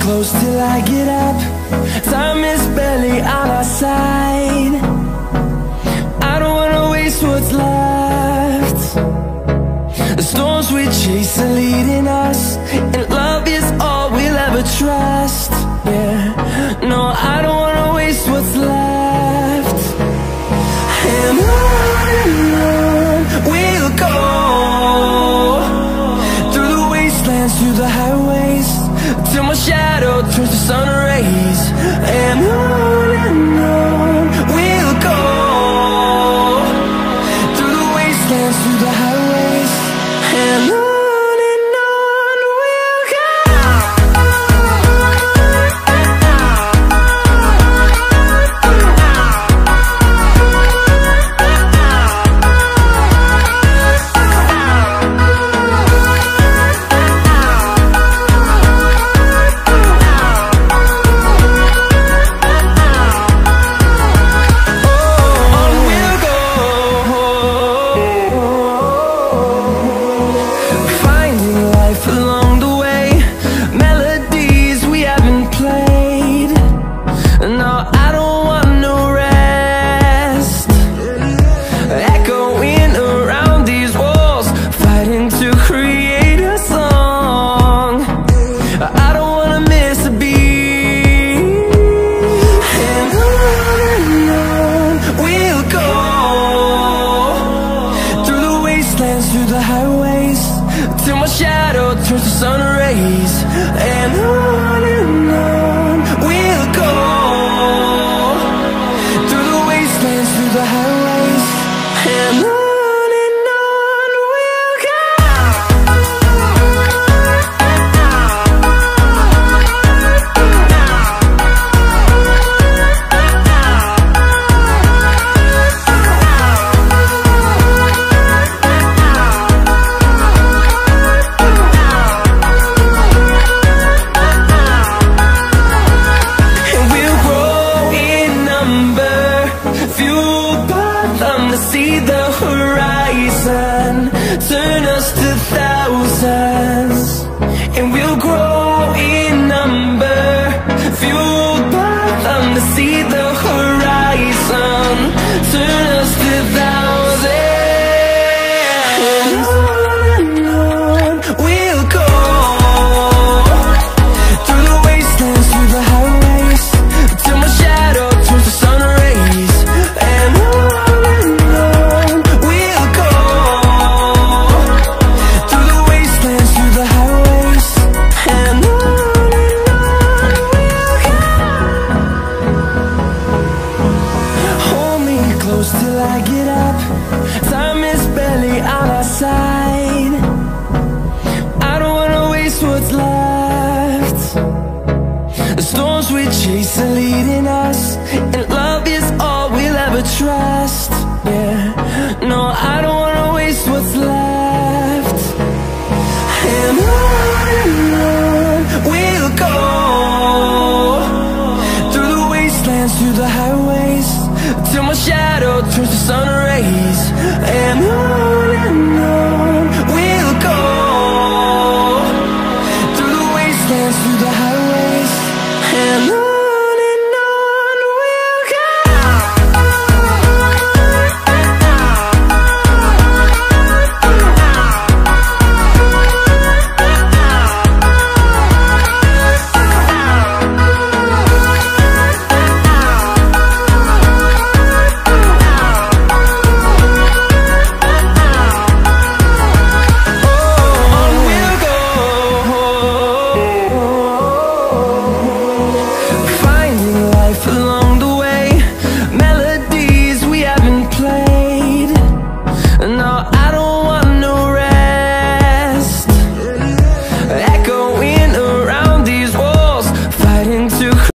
close till I get up. Time is barely on our side. I don't wanna waste what's left. The storms we chase are leading us, and love is all we'll ever trust. Yeah, no, I don't wanna waste what's left. And on we'll go, through the wastelands, through the highways, till my shadow turns to sun rays. And on we'll go, through the wastelands, through the highways, and on we'll go. Through the highways, till my shadow turns to sun rays. And on we'll go, through the wastelands, through the highways, and on we'll go. See the horizon, turn us to thousands, and we'll grow in number, fueled by them to see the horizon, turn us to thousands. And on we'll go, through the wastelands, through the highways, till my shadow turns to sun rays. And till I get up, time is barely on our side. I don't wanna waste what's left. The storms we chase are leading us, and love is all we'll ever trust. Yeah, no, I don't wanna waste what's left. And on we'll go, through the wastelands, through the highways, till my shadow turns to sun rays.